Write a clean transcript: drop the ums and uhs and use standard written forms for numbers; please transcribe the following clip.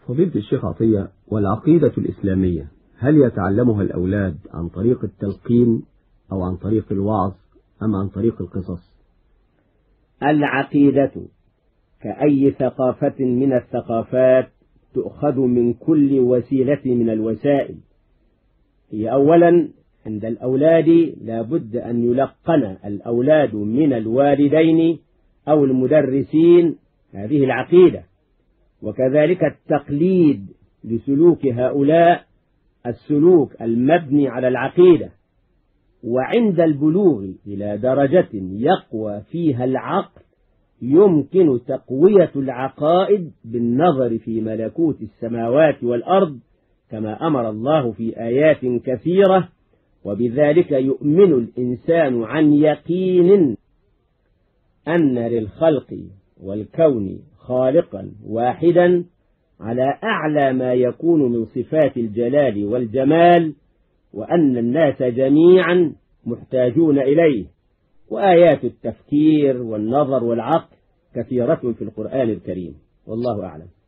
فضيلة الشيخ عطية، والعقيدة الإسلامية هل يتعلمها الأولاد عن طريق التلقين أو عن طريق الوعظ أم عن طريق القصص؟ العقيدة كأي ثقافة من الثقافات تؤخذ من كل وسيلة من الوسائل. هي أولا عند الأولاد لا بد أن يلقن الأولاد من الوالدين أو المدرسين هذه العقيدة، وكذلك التقليد لسلوك هؤلاء السلوك المبني على العقيدة. وعند البلوغ إلى درجة يقوى فيها العقل يمكن تقوية العقائد بالنظر في ملكوت السماوات والأرض كما أمر الله في آيات كثيرة، وبذلك يؤمن الإنسان عن يقين أن للخلق والكون خالقا واحدا على أعلى ما يكون من صفات الجلال والجمال، وأن الناس جميعا محتاجون إليه. وآيات التفكير والنظر والعقل كثيرة في القرآن الكريم، والله أعلم.